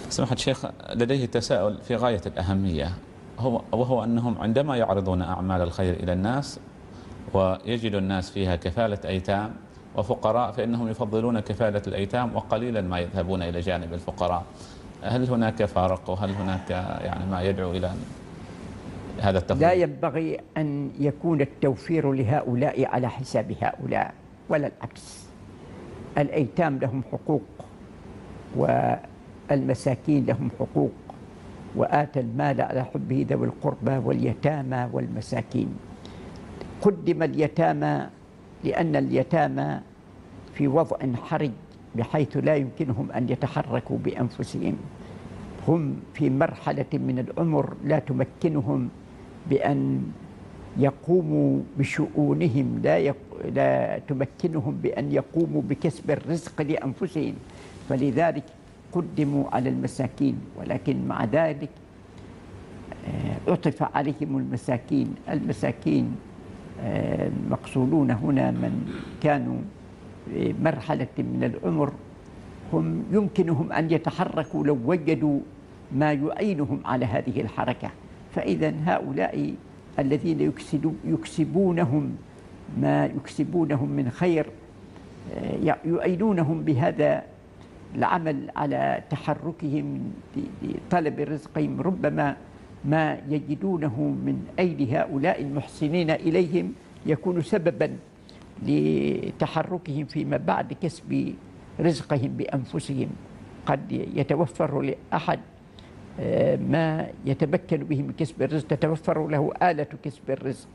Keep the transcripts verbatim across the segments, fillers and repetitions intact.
سماحة الشيخ، لديه تساؤل في غاية الأهمية، هو وهو أنهم عندما يعرضون أعمال الخير إلى الناس ويجد الناس فيها كفالة أيتام وفقراء، فإنهم يفضلون كفالة الأيتام وقليلا ما يذهبون إلى جانب الفقراء. هل هناك فارق، وهل هناك يعني ما يدعو إلى هذا لا التفضيل؟ ينبغي أن يكون التوفير لهؤلاء على حساب هؤلاء، ولا العكس. الأيتام لهم حقوق والمساكين لهم حقوق، وآتى المال على حبه ذوي القربى واليتامى والمساكين. قدم اليتامى لأن اليتامى في وضع حرج بحيث لا يمكنهم أن يتحركوا بأنفسهم، هم في مرحلة من العمر لا تمكنهم بأن يقوموا بشؤونهم، لا, يق... لا تمكنهم بأن يقوموا بكسب الرزق لأنفسهم، فلذلك قدموا على المساكين. ولكن مع ذلك عطف عليهم المساكين. المساكين المقصودون هنا من كانوا في مرحلة من العمر هم يمكنهم أن يتحركوا لو وجدوا ما يعينهم على هذه الحركة. فإذا هؤلاء الذين يكسبونهم ما يكسبونهم من خير يعينونهم بهذا العمل على تحركهم لطلب رزقهم، ربما ما يجدونه من أيدي هؤلاء المحسنين إليهم يكون سببا لتحركهم فيما بعد كسب رزقهم بأنفسهم. قد يتوفر لأحد ما يتمكن به من كسب الرزق، تتوفر له آلة كسب الرزق،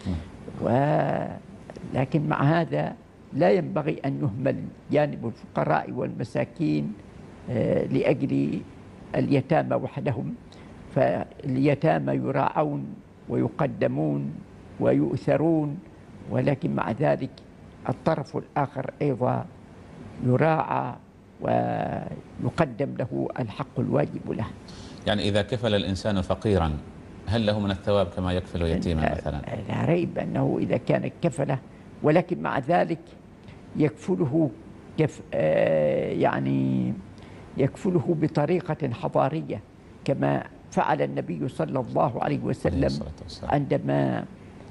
ولكن مع هذا لا ينبغي أن يهمل جانب الفقراء والمساكين لأجل اليتامى وحدهم. فاليتامى يراعون ويقدمون ويؤثرون، ولكن مع ذلك الطرف الآخر أيضا يراعى ويقدم له الحق الواجب له. يعني إذا كفل الإنسان فقيرا هل له من الثواب كما يكفل يتيما مثلا؟ لا ريب أنه إذا كان كفله، ولكن مع ذلك يكفله كف يعني يكفله بطريقة حضارية كما فعل النبي صلى الله عليه وسلم عندما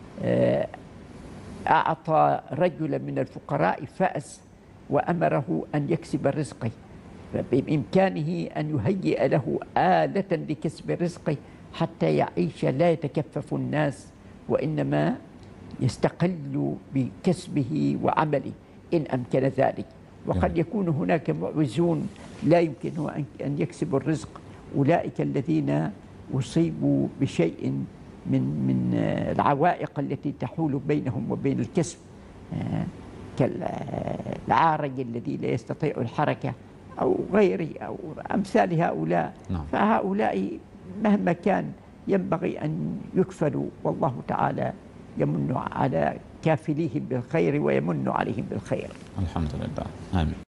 أعطى رجلا من الفقراء فأس وأمره أن يكسب رزقه، فبإمكانه أن يهيئ له آلة لكسب رزقه حتى يعيش لا يتكفف الناس، وإنما يستقل بكسبه وعمله إن أمكن ذلك. وقد يكون هناك معوزون لا يمكنه أن يكسبوا الرزق، أولئك الذين أصيبوا بشيء من من العوائق التي تحول بينهم وبين الكسب، كالعارج الذي لا يستطيع الحركة أو غيره أو أمثال هؤلاء. نعم. فهؤلاء مهما كان ينبغي أن يكفلوا، والله تعالى يمن على كافليهم بالخير ويمن عليهم بالخير. الحمد لله. آمين.